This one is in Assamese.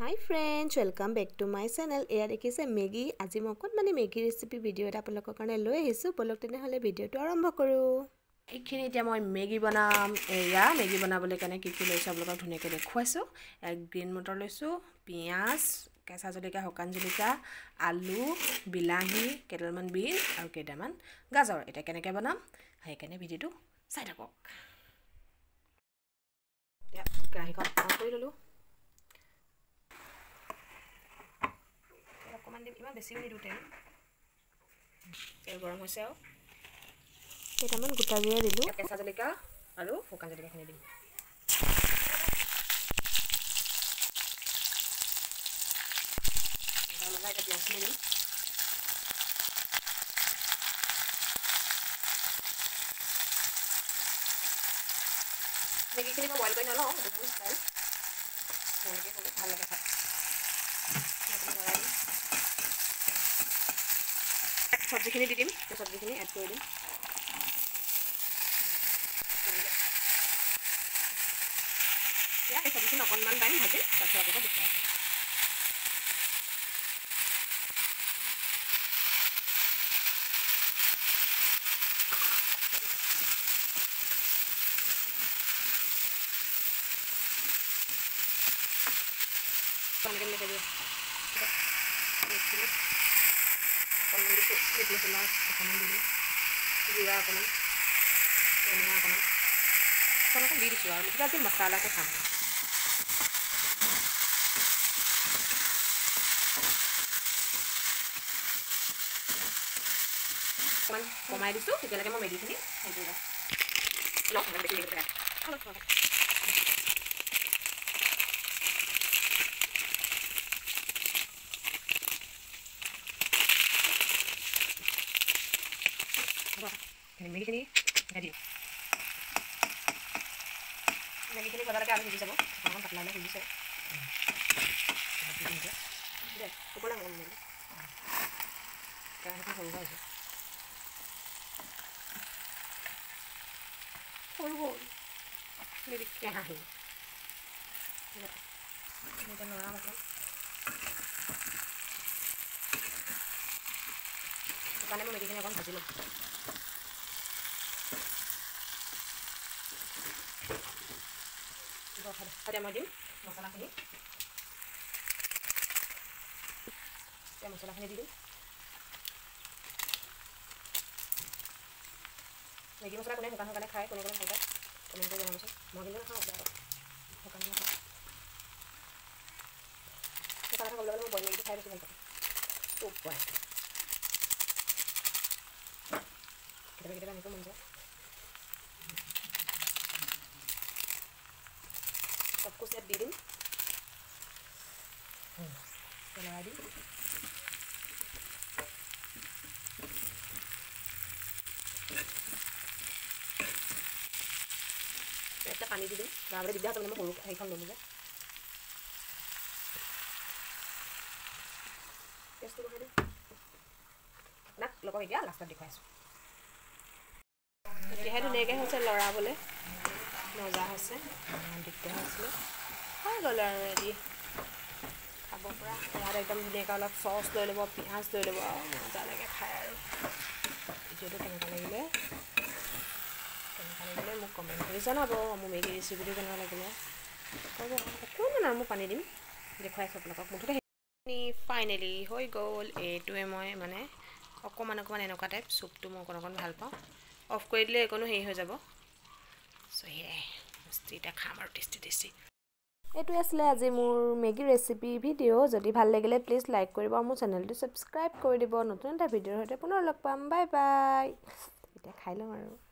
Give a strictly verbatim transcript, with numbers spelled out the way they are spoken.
Hi friends, welcome back to my channel. এয়া দেখিছে মেগী আজি মই কোন মানে মেগী ৰেচিপি ভিডিও এটা আপোনালোকৰ কাৰণে লৈ আহিছো বলক তেনে হলে ভিডিওটো আৰম্ভ কৰো এইখিনি এতিয়া মই মেগী বনাম এয়া মেগী বনাবলৈ কাৰণে কি কি লৈছো আপোনালোকক ধুনীয়াকৈ দেখুৱাইছো এক গ্ৰীণ মটৰ লৈছো পিয়াজ কেঁচা জলকীয়া শুকান জলকীয়া আলু বিলাহী কেডালমান বিন আৰু কেডালমান গাজৰ এটা কেনেকৈ বনাম সেইকাৰণে ভিডিওটো চাই থাকক এতিয়া কেৰাহীখন অন কৰি ললো অকমান দিম ইমান বেছি নিদু তেল তেল গৰম হৈছে আৰু কেইটামান গোটা জিৰা দিলো কেঁচা জলকীয়া আৰু শুকান জলকীয়াখিনি দিম লগাই এটা পিঁয়াজখিনি দিম মেগীখিনি মই বইল কৰি নলওঁ এইটো ষ্টাইল তেনেকৈ কৰিলে ভাল লাগে খাই সবজিখিনি দি দিম সবজিখিনি এড কৰি দিম এই সবজিখিনি অকণমান টাইম ভাজি তাৰপিছত আকৌ দেখুৱাই পানীকে মিলাই দিওঁ অকণমান দিছোঁ মিট মছলা অকণমান দি দিওঁ জিৰা অকণমান ধনিয়া অকণমান অকণমান দি দিছোঁ আৰু মুঠতে আজি মছলাকে খাম অকণমান কমাই দিছোঁ তেতিয়ালৈকে মই মেগীখিনি হেৰি কৰি লওঁ বেছি মেগী অলপ মেগীখিনি এটা দিওঁ মেগীখিনি ভজালৈকে আৰু সিজি যাব অকণমান পাতলা হ'লে সিজিছে দে ওপৰলৈ অকণমান মেলি কেৰাহীখন সৰু হৈছে সৰু হ'ল মেগী কেৰাহী এতিয়া নৰম অকণ সেইকাৰণে মই মেগীখিনি অকণ ভাজি ল'ম এতিয়া মই দিম মছলাখিনি এতিয়া মছলাখিনি দি দিম মেগী মছলা কোনে শুকান শুকানে খায় কোনে কোনে ভাল পায় কমেণ্ট কৰি জনাবচোন মই কিন্তু নাখাওঁ বেয়া শুকান নাখাওঁ শুকান খাবলৈ গ'লে মই বইল মেগীটো খাই বেছি ভাল পাওঁ চুপ বইল কেতিয়াবা কেতিয়াবা এনেকৈ মন যায় सब कुछ ऐड दे दिन लगा दी এটা পানী দি দিম গাবলে দিগদাৰ হয় মানে মই সৰু সেইখন লম যে টেষ্টটো বহাই দিম না লগক এতিয়া লাষ্টত দেখুৱাইছোঁ এতিয়াহে ধুনীয়াকৈ হৈছে লৰাবলৈ মজা হৈছে দিগদাৰ হৈছিলে হৈ গ'ল আৰু ৰেডি খাব পৰা ইয়াত একদম ধুনীয়াকৈ অলপ চচ লৈ ল'ব পিঁয়াজ লৈ ল'ব আৰু মজা লাগে খাই আৰু ভিডিঅ'টো কেনেকুৱা লাগিলে কেনেকুৱা লাগিলে মোক কমেণ্ট কৰি জনাব মোৰ মেগী ৰেচিপিটো কেনেকুৱা লাগিলে ক'ব অকণমান আৰু মই পানী দিম দেখুৱাইছোঁ আপোনালোকক মুঠতে সেইখিনি ফাইনেলি হৈ গ'ল এইটোৱে মই মানে অকণমান অকণমান এনেকুৱা টাইপ চুপটো মই অকণ অকণ ভাল পাওঁ অফ কৰি দিলে একণো হেৰি হৈ যাব চ' সেয়াই মস্তিটা খাম আৰু টেষ্টি টেষ্টি এইটো আছিলে আজি মোৰ মেগী ৰেচিপি ভিডিঅ' যদি ভাল লাগিলে প্লিজ লাইক কৰিব আৰু মোৰ চেনেলটো ছাবস্ক্ৰাইব কৰি দিব নতুন এটা ভিডিঅ'ৰ সৈতে পুনৰ লগ পাম বাই বাই এতিয়া খাই লওঁ আৰু